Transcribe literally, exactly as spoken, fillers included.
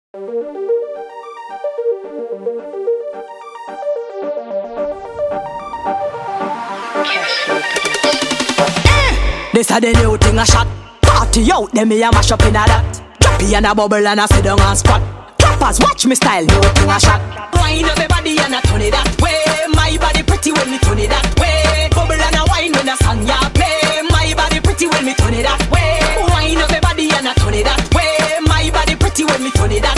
This a the new thing a shot. Party out, then me a mash up in a that. Droppy and a bubble and a sit down and spot. Droppers, watch me style, new thing a shot. Wine up my body and a turn it that way. My body pretty when me turn it that way. Bubble and a wine when a song ya play. My body pretty when me turn it that way. Wine up my body and a turn it that way. My body pretty when me turn it that way.